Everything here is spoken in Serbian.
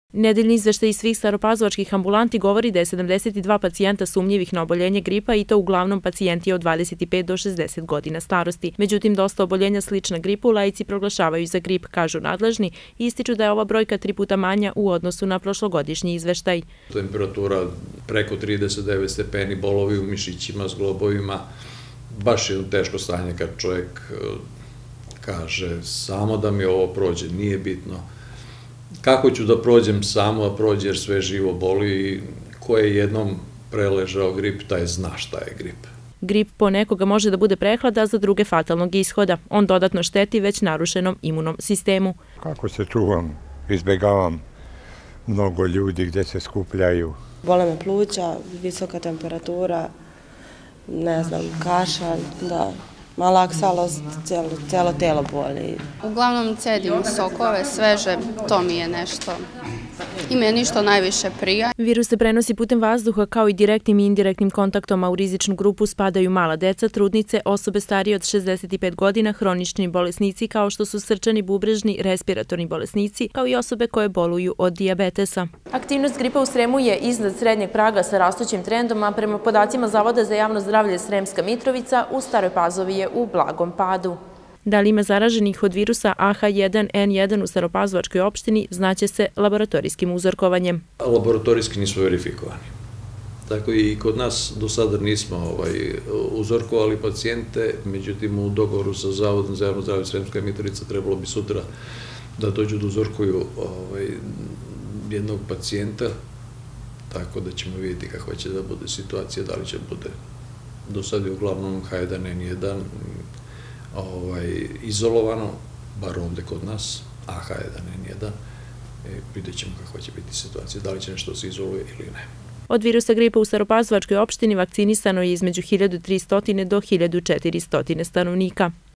Nedeljni izveštaj iz svih staropazovačkih ambulanti govori da je 72 pacijenta sumnjivih na oboljenje gripa i to uglavnom pacijenti od 25 do 60 godina starosti. Međutim, dosta oboljenja slična gripu laici proglašavaju za grip, kažu nadležni i ističu da je ova brojka 3 puta manja u odnosu na prošlogodišnji izveštaj. Temperatura preko 39 stepeni, bolovi u mišićima, zglobovima, baš je teško stanje kad čovjek kaže samo da mi ovo prođe, nije bitno. Kako ću da prođem samo, da prođe jer sve živo boli i ko je jednom preležao grip, taj zna šta je grip. Grip po nekoga može da bude prehlada, a za druge fatalnog ishoda. On dodatno šteti već narušenom imunom sistemu. Kako se čuvam, izbegavam mnogo ljudi gdje se skupljaju. Bole me pluća, visoka temperatura, ne znam, kašalj, da. Malaksalost, cijelo telo boli. Uglavnom cedim sokove, sveže, to mi je nešto. I meni što najviše prija. Virus se prenosi putem vazduha kao i direktnim i indirektnim kontaktom, a u rizičnu grupu spadaju mala deca, trudnice, osobe starije od 65 godina, hronični bolesnici kao što su srčani, bubrežni, respiratorni bolesnici, kao i osobe koje boluju od dijabetesa. Aktivnost gripa u Sremu je iznad srednjeg praga sa rastućim trendom, a prema podacima Zavoda za javno zdravlje Sremska Mitrovica u Staroj Pazovi je u blagom padu. Da li ima zaraženih od virusa AH1N1 u Staropazovačkoj opštini, znaće se laboratorijskim uzorkovanjem. Laboratorijski nisu verifikovani. Tako i kod nas do sada nismo uzorkovali pacijente, međutim u dogovoru sa Zavodom za javno zdravlje Sremska Mitrovica trebalo bi sutra da dođu da uzorkuju jednog pacijenta, tako da ćemo vidjeti kakva će da bude situacija, da li će bude do sada je uglavnom H1N1 izolovano, bar ovde kod nas, a H1N1, vidjet ćemo kakva će biti situacija, da li će nešto se izoluje ili ne. Od virusa gripa u Staropazovačkoj opštini vakcinisano je između 1300 do 1400 stanovnika.